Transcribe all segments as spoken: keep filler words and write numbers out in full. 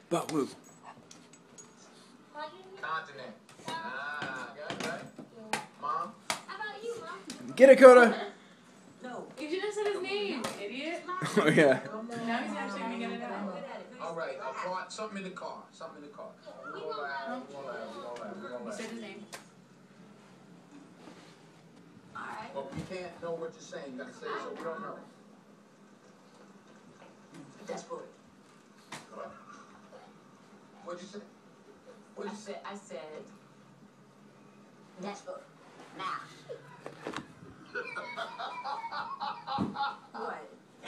Butt whoop. Continent. Ah, got it, got it. Mom? How about you, Mom? Get it, Coda. No. You should have said his name, idiot. Oh, yeah. Now he's actually going to get it out. All right, a car, something in the car. Something in the car. We won't laugh, we won't laugh, we won't laugh, we won't You laugh. said his name. Alright. But we can't know what you're saying. You gotta say it so we don't know. Dashboard. What? What'd you say? What'd I you say? said, I said, dashboard. Now. What?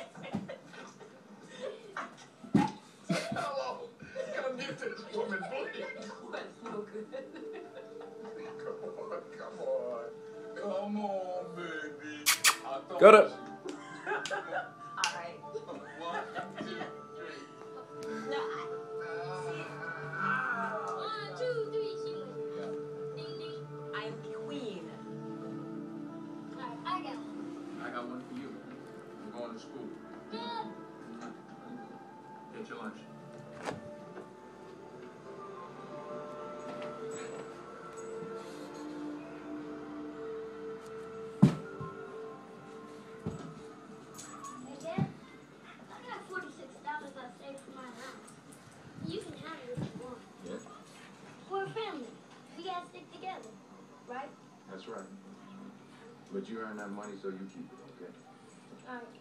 Hello. Come get this woman, please. What's no good? Come on, come on. Come on, baby. I thought Got it. Alright. One, two, three. No, One, two, three, she wins. Ding, ding. I, I'm queen. Alright, I got one. I got one for you. We're going to school. Good. Get your lunch. Hey, Dad. I got forty-six dollars I saved for my house. You can have it if you want. Yeah, We're a family. We gotta stick together, right? that's right. But you earn that money, so you keep it, okay? Alright.